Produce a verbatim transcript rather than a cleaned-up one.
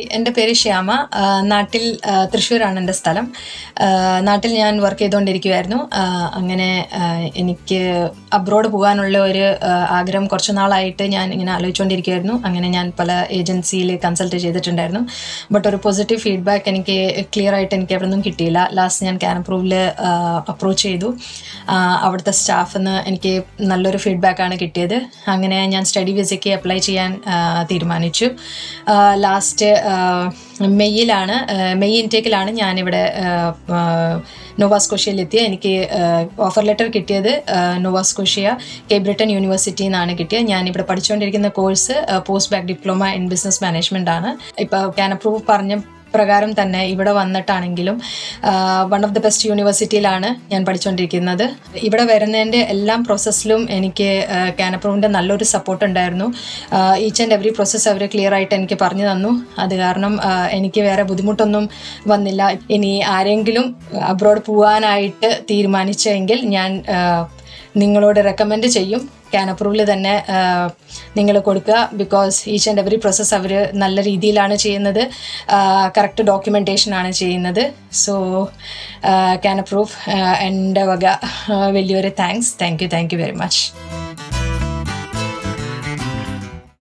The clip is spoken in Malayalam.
എൻ്റെ പേര് ശ്യാമ. നാട്ടിൽ തൃശ്ശൂരാണ് എൻ്റെ സ്ഥലം. നാട്ടിൽ ഞാൻ വർക്ക് ചെയ്തുകൊണ്ടിരിക്കുമായിരുന്നു. അങ്ങനെ എനിക്ക് അബ്രോഡ് പോകാനുള്ള ഒരു ആഗ്രഹം കുറച്ച് നാളായിട്ട് ഞാൻ ഇങ്ങനെ ആലോചിച്ചുകൊണ്ടിരിക്കുമായിരുന്നു. അങ്ങനെ ഞാൻ പല ഏജൻസിയിൽ കൺസൾട്ട് ചെയ്തിട്ടുണ്ടായിരുന്നു. ബട്ട് ഒരു പോസിറ്റീവ് ഫീഡ്ബാക്ക് എനിക്ക് ക്ലിയർ ആയിട്ട് എനിക്ക് എവിടെ നിന്നും കിട്ടിയില്ല. ലാസ്റ്റ് ഞാൻ ക്യാൻ അപ്രൂവിൽ അപ്രോച്ച് ചെയ്തു. അവിടുത്തെ സ്റ്റാഫിൽ നിന്ന് എനിക്ക് നല്ലൊരു ഫീഡ്ബാക്കാണ് കിട്ടിയത്. അങ്ങനെ ഞാൻ സ്റ്റഡി വിസയ്ക്ക് അപ്ലൈ ചെയ്യാൻ തീരുമാനിച്ചു. ലാസ്റ്റ് മെയ്യിലാണ് മെയ് ഇൻടേക്കിലാണ് ഞാനിവിടെ നോവാസ്കോഷ്യയിലെത്തിയ. എനിക്ക് ഓഫർ ലെറ്റർ കിട്ടിയത് നോവാസ്കോഷ്യ കേബ്രിട്ടൺ യൂണിവേഴ്സിറ്റിയിൽ നിന്നാണ് കിട്ടിയത്. ഞാനിവിടെ പഠിച്ചുകൊണ്ടിരിക്കുന്ന course post back diploma in business management ആണ്. ഇപ്പോൾ ക്യാൻ അപ്രൂവ് പറഞ്ഞ പ്രകാരം തന്നെ ഇവിടെ വന്നിട്ടാണെങ്കിലും വൺ ഓഫ് ദി ബെസ്റ്റ് യൂണിവേഴ്സിറ്റിയിലാണ് ഞാൻ പഠിച്ചുകൊണ്ടിരിക്കുന്നത്. ഇവിടെ വരുന്നതിൻ്റെ എല്ലാം പ്രോസസ്സിലും എനിക്ക് ക്യാൻ അപ്രൂവിൻ്റെ നല്ലൊരു സപ്പോർട്ട് ഉണ്ടായിരുന്നു. ഈച്ച് ആൻഡ് എവറി പ്രോസസ്സ് അവർ ക്ലിയർ ആയിട്ട് എനിക്ക് പറഞ്ഞു തന്നു. അത് കാരണം എനിക്ക് വേറെ ബുദ്ധിമുട്ടൊന്നും വന്നില്ല. ഇനി ആരെങ്കിലും അബ്രോഡ് പോകാനായിട്ട് തീരുമാനിച്ചെങ്കിൽ ഞാൻ നിങ്ങളോട് റെക്കമെൻഡ് ചെയ്യും ക്യാൻ അപ്രൂവിൽ തന്നെ നിങ്ങൾ കൊടുക്കുക. Because each and every process അവർ നല്ല രീതിയിലാണ് ചെയ്യുന്നത്, കറക്റ്റ് ഡോക്യുമെൻറ്റേഷനാണ് ചെയ്യുന്നത്. സോ ക്യാൻ അപ്രൂവ് എൻ്റെ വക വലിയൊരു thanks. Thank you thank you very much.